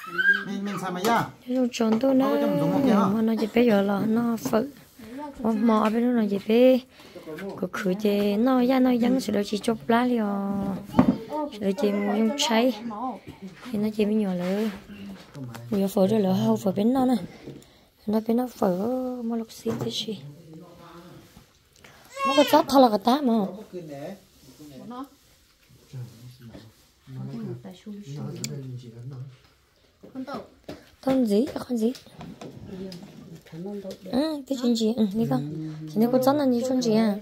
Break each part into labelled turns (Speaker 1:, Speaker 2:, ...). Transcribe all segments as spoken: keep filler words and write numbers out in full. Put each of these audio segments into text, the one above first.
Speaker 1: mình mình xài mày ya
Speaker 2: Trong chọn tôi nó mà nó chỉ bây giờ là nó phở mò bên nó chỉ bé có khử chế nó ra nó vẫn sẽ được chỉ chụp lá liền sẽ được chỉ dùng cháy thì nó chỉ bên nhỏ nữa nhiều phở rồi là hậu phở bên nó này nó bên nó phở mà lúc xí thế gì nó có chót thôi là cái tá mà con gì con gì ừ cái chuyện gì ừ đi con thì nó có chót là gì chuyện gì à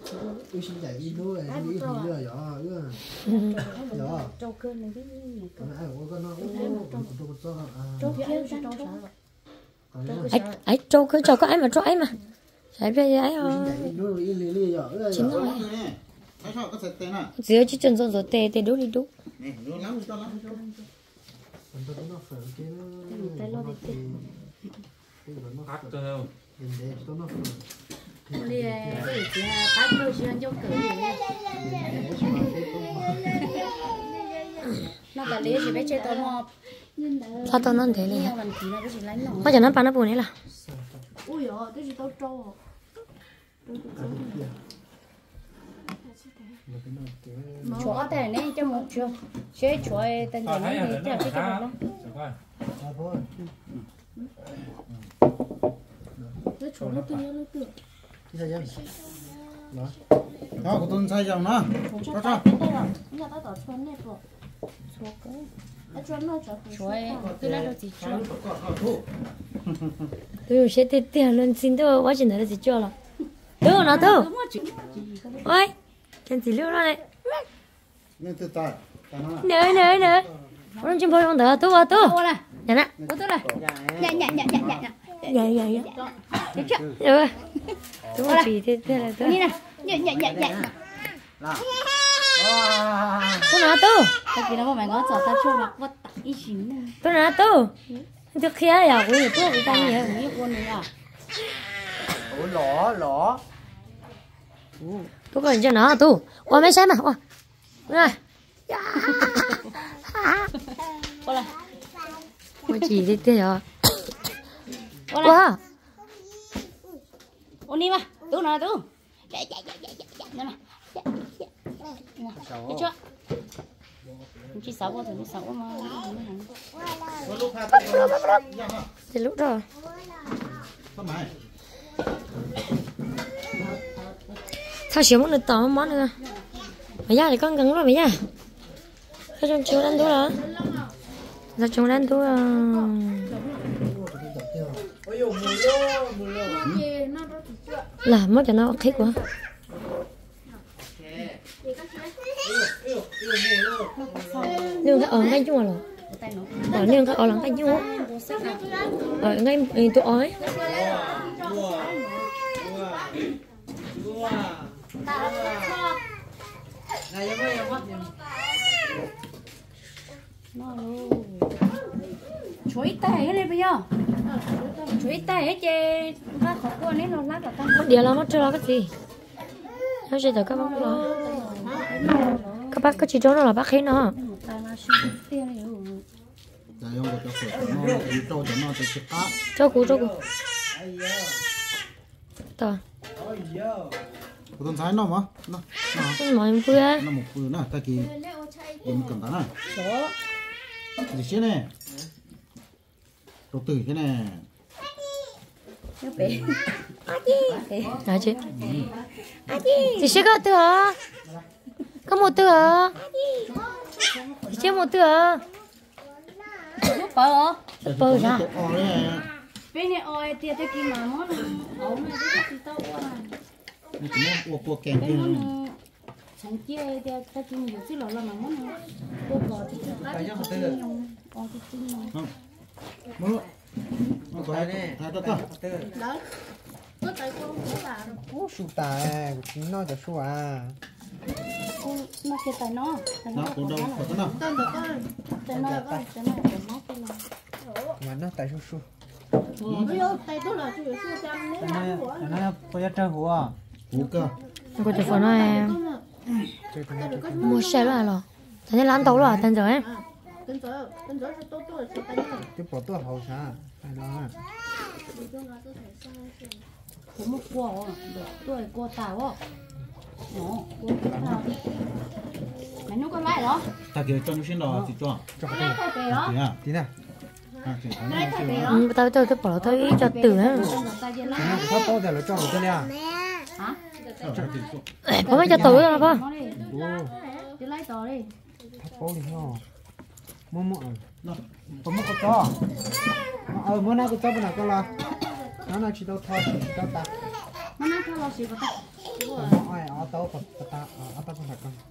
Speaker 2: ấy ấy trâu cứ trâu có ấy mà trâu ấy mà phải bây giờ ấy thôi chính rồi giờ chỉ chân rồi rồi tê tê đu đi đu
Speaker 3: nó cả lấy chỉ biết chơi tao nó
Speaker 2: sao tao nó thế này có chả nó bán nó buồn đấy là
Speaker 3: ui giời cái gì tao trâu chúa thế này cho một chúa chơi chúa tên gì này thì cho cái cái đó cái chúa nó tươi nó tươi
Speaker 1: đó của tôi sai dòng nó cho cho
Speaker 3: nhà tao tao chuồn này rồi chúa cái nó chuồn nó chúa chúa cái này đâu chỉ chúa
Speaker 2: tôi sẽ tiếp theo luôn xin tôi quá trình là gì chưa là tôi nó tôi ôi chân chỉ lưu này
Speaker 1: nên từ tại
Speaker 2: nè nè nè con chim bôi con đỡ tôi à tôi nè nè
Speaker 3: tôi tôi này dạ dạ dạ dạ dạ
Speaker 2: dạ dạ dạ rồi tôi chỉ thế thế là tôi
Speaker 3: đi nè dạ dạ dạ dạ
Speaker 2: tôi nói tôi
Speaker 3: tại vì nó mà mày ngó chở ta chưa mặc vật tặng ý chín này
Speaker 2: tôi nói tôi tôi kia à tôi tôi bị tăng nhiều
Speaker 3: cái con này à
Speaker 1: ủa lỏ lỏ
Speaker 2: tôi còn cho nó tôi qua mấy xem mà qua rồi
Speaker 3: qua đây
Speaker 2: tôi chỉ thế thế rồi
Speaker 3: qua đây
Speaker 2: qua
Speaker 3: ôn đi mà tôi nói tôi dạ dạ dạ dạ dạ dạ mà thấy chưa chỉ sáu con thì sáu mà
Speaker 2: thì lúc rồi sao xíu món nữa tỏ món nữa mày ra thì con cần rồi mày ra sao trong chiều ăn túi hả sao trong ăn túi à là mất cho nó thích quá nhưng ở ngay chung rồi ở nhưng ở lắng ngay chung ở ngay tôi ói
Speaker 3: chuối tay hết đi bây giờ chuối tay hết chê nó khó qua nên nó lát là tăng
Speaker 2: mất điều là mất cho nó cái gì nó chỉ là các bác đó các bác có chỉ cho nó là bác hết nó cho cú cho cú tao
Speaker 1: của tôi sai nó mà nó
Speaker 2: nó mọi người á
Speaker 1: nó một vừa nè ta kì dùng cầm tán à gì chứ này đầu tử cái này
Speaker 2: nói chứ chị sẽ có từ hả có một từ hả chị chưa một từ hả
Speaker 3: bơ
Speaker 2: bơ ra
Speaker 3: bên này oi tiệt cái kim mà món ống này cái tao qua
Speaker 1: nó chỉ muốn uo uo kèn kia
Speaker 3: chẳng chia tiệt cái kim nhiều chứ là là mà món này uo bò thì cái cái cái oi cái kim
Speaker 1: không muốn nó có này ta ta ta
Speaker 3: đấy có tay con có là
Speaker 4: ô sụt tài nóจะสู้อ่ะ
Speaker 3: nó kia tay nó
Speaker 1: nó cũng đâu có cái nào
Speaker 3: tay nó tay nó tay nó tay nó tay nó
Speaker 4: มันน่าแต่สู้
Speaker 3: 哎呦，带多了就有时间没拿我。
Speaker 4: ๆนั่นพอจะเจอหัว
Speaker 1: hú cơ
Speaker 2: cô chỉ phải nói em mua xe rồi rồi thế nên lăn tàu rồi thành rồi em
Speaker 3: tên gió tên gió sẽ tốt tốt sẽ tay nhá
Speaker 4: cái bỏ tua hậu sao hay đó
Speaker 3: có một quả được tôi quả tàu đó quả tàu mày nuôi con lại đó
Speaker 1: ta kêu cho nó xin đỏ thì cho
Speaker 4: cho
Speaker 3: cái
Speaker 4: cái
Speaker 3: này phải về đó
Speaker 1: thì à
Speaker 4: tí nè
Speaker 3: cái này phải về đó
Speaker 2: ừ, tao tao tao bỏ thôi cho tử á
Speaker 4: cái này thắp bao giờ là cho một cái nha
Speaker 3: hả
Speaker 2: có mấy cho tử rồi không
Speaker 4: ô
Speaker 3: đi lấy tàu đi
Speaker 4: thắp bao đi nhau mua mua nó có mua có cho ờ mua nào có cho bên nào có lo nó là chỉ đâu thôi chỉ đâu ta
Speaker 3: nó nói cho lo xí vào ta
Speaker 4: mua ai ở đâu có ta ở đâu có thật không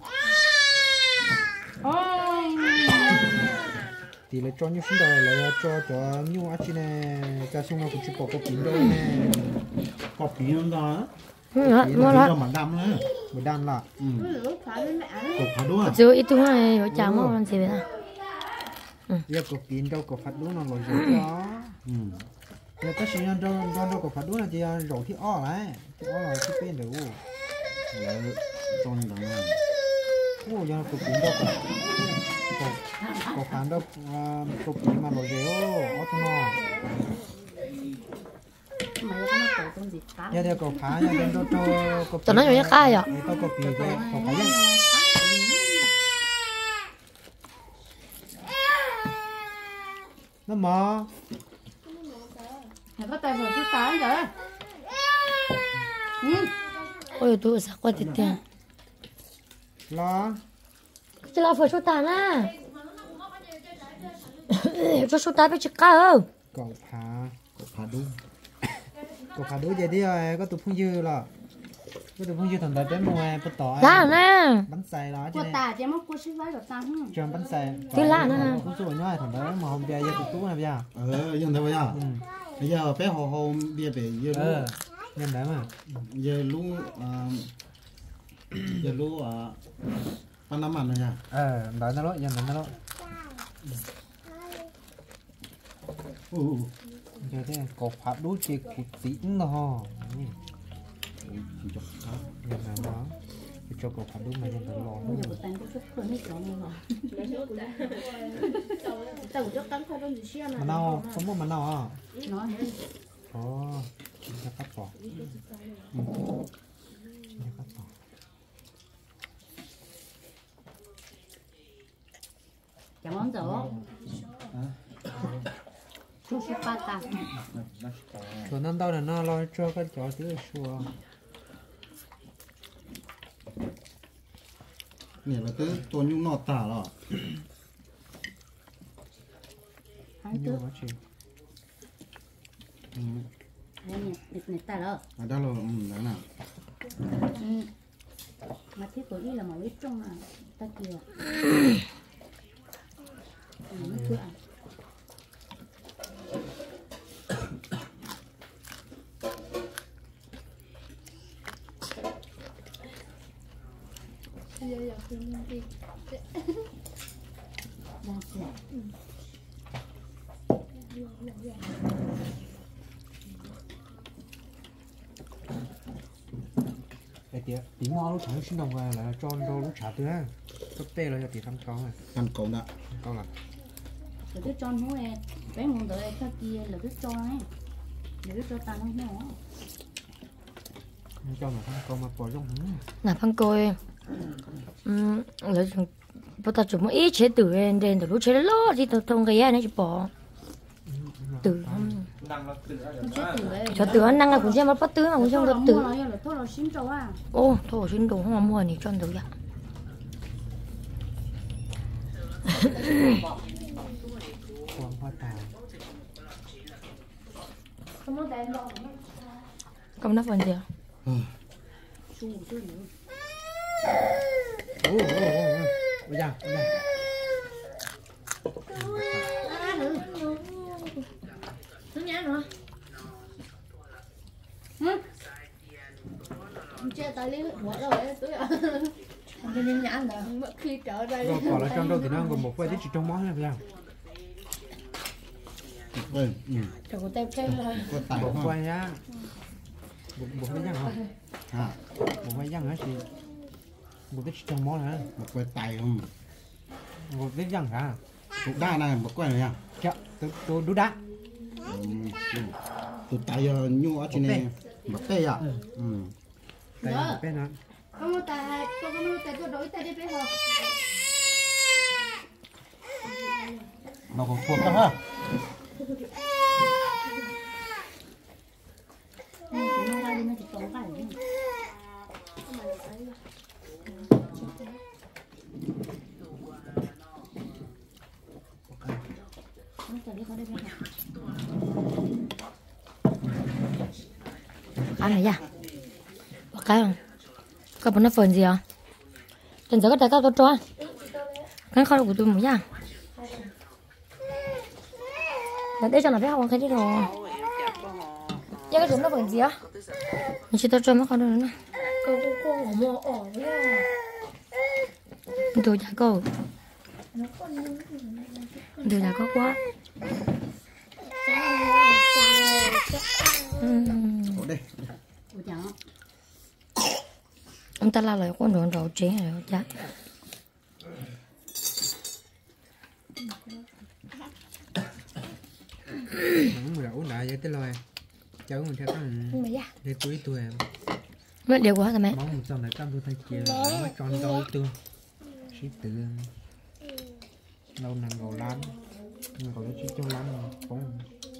Speaker 3: ôi
Speaker 4: thì là cho nhiều sinh đời là cho cho nhiều anh chị này cho xong nó cũng chỉ có có pin đâu nè
Speaker 1: có pin đó
Speaker 2: ừ mua
Speaker 1: nó
Speaker 2: nó
Speaker 1: mà đâm nữa
Speaker 4: một đàn là
Speaker 1: ừ có phá đúng à
Speaker 2: chứ ít thứ này ở chả mua làm gì vậy à
Speaker 4: giờ có pin đâu có phát đúng nó rồi rồi đó
Speaker 1: ừ
Speaker 4: giờ ta sử dụng đâu đâu đâu có phát đúng là chỉ rồi thì ó lại thì ó là cái pin được
Speaker 1: là trong đó
Speaker 4: ô giờ có pin đâu có có có phản đâu có pin mà rồi rồi ó thôi nó
Speaker 3: mày có nó tổ tông gì cá
Speaker 4: giờ thì có phá giờ đến đâu cho có
Speaker 2: tao nói cho khai à
Speaker 4: tao có pin thì có phải không nó mò
Speaker 3: mày có tay vừa chút tá rồi ừ
Speaker 2: ôi tôi sao qua tiền tiền
Speaker 4: lo
Speaker 2: chỉ là phải số tài na cho số tài phải chịu cao không
Speaker 4: cậu phá
Speaker 1: có phá đúng
Speaker 4: cậu phá đối vậy đi rồi có tụi phong dư là có tụi phong dư thằng đại bé mua bắt tỏi
Speaker 2: lá nè
Speaker 4: bánh xay đó chứ
Speaker 3: quả
Speaker 4: này
Speaker 3: tà chỉ mất quả xí váy của ta không
Speaker 4: cho bánh xay
Speaker 2: cái lá nữa ha
Speaker 4: cũng số nói thằng đó mà hôm bia giờ tụi tú này bia
Speaker 1: ờ nhưng thế bây giờ bây giờ bé hồ hồ bia bể giờ lú
Speaker 4: ờ nên đấy mà
Speaker 1: giờ lú giờ lú à pan năm ăn này à
Speaker 4: ờ đợi nó đó giờ nó đó
Speaker 1: ừ
Speaker 4: giờ thế cậu phá đối chỉ cụt tín đó
Speaker 1: chỉ cho cá
Speaker 4: giờ này đó cho cậu phá đối mà giờ nó lo
Speaker 3: bây giờ của ta có chút khơi hết rồi mà tao cho cắn khoai đông gì xia
Speaker 4: mà nào có mua mà nào à
Speaker 3: nói
Speaker 4: ồ chỉ là cắt bỏ chỉ là cắt bỏ
Speaker 3: chả món dở chú chú ba ta
Speaker 4: rồi năm đâu là nó lo cho cái chó thứ xua
Speaker 1: này là tới tôi nhung nọ tả rồi
Speaker 3: hai
Speaker 4: nhiều
Speaker 3: thứ
Speaker 4: quá chị
Speaker 3: này này này ta rồi
Speaker 1: à đó là ừ đấy nào
Speaker 3: mà thiết của đi là màu ít trong à ta kia nó chưa à đang sẻ
Speaker 4: cái tiệt tí mò lúc thằng sinh đồng về là cho đâu lúc trả nữa cấp tê là cho tí thăm con này
Speaker 1: ăn cổng đã
Speaker 4: con là
Speaker 3: rồi cứ cho nó này bé muốn đợi ta kia là cứ cho ấy để cứ cho ta nó nhỏ
Speaker 4: cho mà thăm con mà bỏ trong nữa
Speaker 2: là phăng coi um là bắt đầu chúng ít chế tử lên đến từ lúc chế lót đi từ trong cái này chỉ bỏ tử
Speaker 3: chết từ đấy
Speaker 2: cho tử năng là cũng xem bắt tử mà cũng xem
Speaker 3: cho
Speaker 2: tử
Speaker 3: nó là thôi là xin cho à
Speaker 2: ô thôi xin đồ không mua này cho tử vậy
Speaker 4: con hoa tàu
Speaker 2: cầm nó phần gì
Speaker 3: chú chú nữa
Speaker 4: ô ô ô ô ra ô ra
Speaker 3: thứ nhá nữa hả chơi tay liên bỏ rồi tôi à cái nhẫn nhẫn là mất khi trở đây
Speaker 4: rồi bỏ lại trong đâu thì nó còn một vài tí chỉ trong món này phải không
Speaker 1: ừ ừ
Speaker 3: trời của tay chơi thôi
Speaker 1: có tài
Speaker 4: một
Speaker 1: không
Speaker 4: vài nhá một một cái răng không
Speaker 1: à
Speaker 4: một vài răng hả chị một cái chỉ trong món hả
Speaker 1: một cái tài không
Speaker 4: một cái răng hả
Speaker 1: tụt đa này một quay này à
Speaker 4: chợ tôi tôi đu đá
Speaker 1: tụt tay nhu ở trên này một tay à ừ
Speaker 4: đây bên nó
Speaker 3: không có tài tôi không có tài tôi đổi tay đi bé hả
Speaker 1: nó còn thuộc đó ha
Speaker 3: nó ra đi nó chỉ tốn cái này
Speaker 2: ăn này nha một cái không có bốn nó phần gì à trên giờ có tay cao tôi cho cái kho của tôi một nha để cho nó biết học cái gì rồi giờ cái chúng nó phần gì á mình chỉ tôi cho nó con nữa nè cô cô cô ở mua ở với tôi chả cô tôi chả có quá
Speaker 1: ở đây
Speaker 2: ông ta la lại con đường rau chế rồi chắc
Speaker 4: không mà uống đại vậy tới loài cháu mình theo các để túi tôi em
Speaker 2: mất điều quá rồi mẹ
Speaker 4: mong một trong này cam tôi thay kia mấy con đôi tương xí tự lâu nằm gầu lắm nhưng còn nó chỉ cho lắm cũng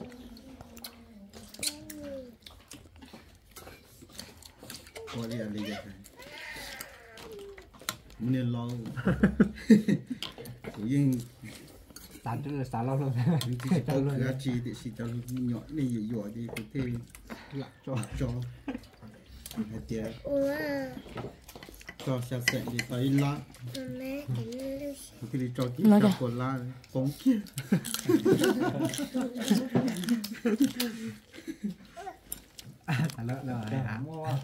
Speaker 1: coi đi ăn đi vậy muốn nên lo tự nhiên
Speaker 4: tàn chứ là xả lâu luôn
Speaker 1: chỉ tao gà chi thì chỉ tao nhỏ này nhỏ nhỏ thì có thể lạc cho cho hay tiệt cho xe xe thì tới lá cái đi cho cái cho của lá bóng kia
Speaker 4: à, rồi rồi